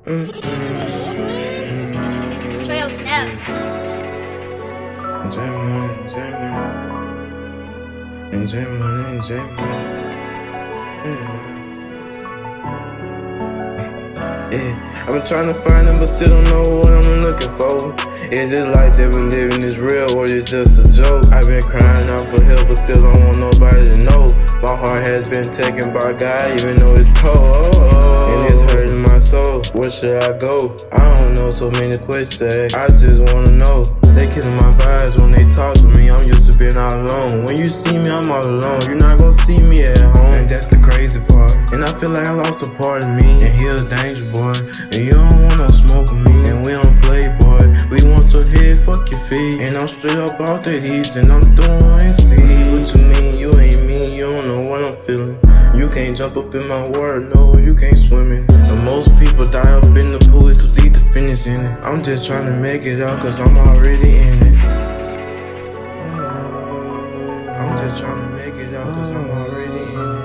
Show your snap. Yeah, I've been trying to find them, but still don't know what I'm looking for. Is it life that we're living is real, or is it just a joke? I've been crying out for help, but still don't want nobody to know. My heart has been taken by God, even though it's cold, and it's hurting my soul. Where should I go? I don't know, so many questions. I just wanna know. They killing my vibes when they talk to me. I'm used to being all alone. When you see me, I'm all alone. You're not gonna see me at home, and that's the crazy part. And I feel like I lost a part of me, and he a danger boy. And you don't want no smoke with me, and we don't play, boy. We want your head, fuck your feet. And I'm straight up out that east, and I'm doing C. What you mean? You ain't me, you don't know what I'm feeling. You can't jump up in my water, no, you can't swim in it. And most people die up in the pool, it's too deep to finish in it. I'm just trying to make it out, cause I'm already in it. I'm just trying to make it out, cause I'm already in it.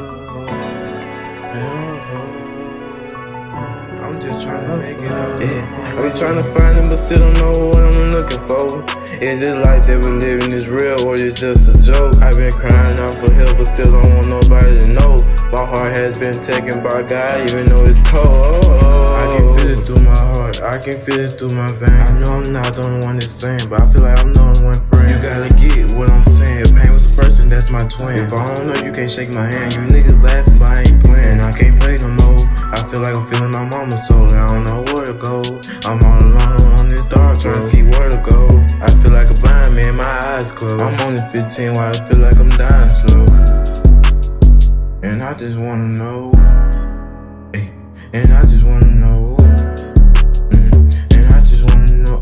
I'm just trying to make it out. Yeah, I be trying to find them, but still don't know what I'm looking for. Is it life that we're living is real, or is it just a joke? I've been crying out for help, but still don't want nobody to know. My heart has been taken by God, even though it's cold. I can feel it through my heart, I can feel it through my veins. I know I'm not the only one that's saying, but I feel like I'm the only one praying. You gotta get what I'm saying. Pain was a person, that's my twin. If I don't know, you can't shake my hand. You niggas laughing, but I ain't playing. I can't play no more. I feel like I'm feeling my mama's soul. I don't know where to go. I'm all alone on this dark, trying to see where to go. I feel like a blind man, my eyes closed. I'm only 15, why I feel like I'm dying slow. And I just wanna know. And I just wanna know. And I just wanna know.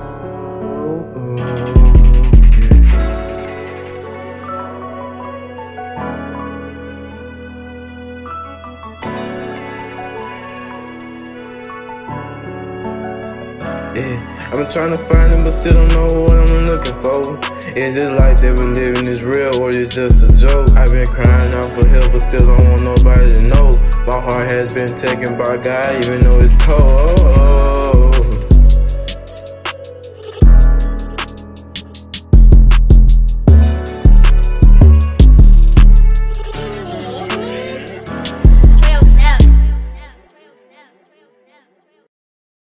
Yeah, I've been trying to find them, but still don't know what I'm looking for. Is it life that we're living is real, or is it just a joke? I've been crying out for help, but still don't want nobody to know. My heart has been taken by God, even though it's cold.